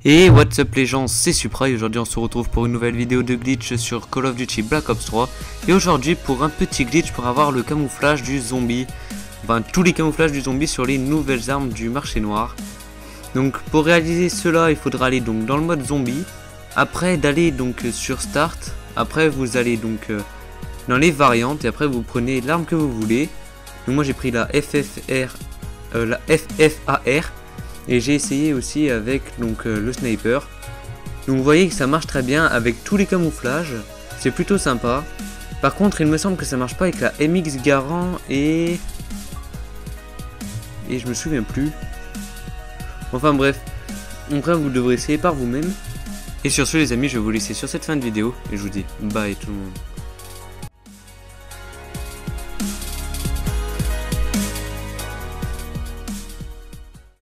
Et what's up les gens, c'est Supra et aujourd'hui on se retrouve pour une nouvelle vidéo de glitch sur Call of Duty Black Ops 3. Et aujourd'hui pour un petit glitch pour avoir le camouflage du zombie. Enfin tous les camouflages du zombie sur les nouvelles armes du marché noir. Donc pour réaliser cela il faudra aller donc dans le mode zombie. Après d'aller donc sur start. Après vous allez donc dans les variantes et après vous prenez l'arme que vous voulez. Donc moi j'ai pris la FFAR. Et j'ai essayé aussi avec donc le sniper. Donc vous voyez que ça marche très bien avec tous les camouflages. C'est plutôt sympa. Par contre il me semble que ça marche pas avec la MX Garand et je me souviens plus. Enfin bref. Après vous devrez essayer par vous-même. Et sur ce les amis je vais vous laisser sur cette fin de vidéo. Et je vous dis bye tout le monde.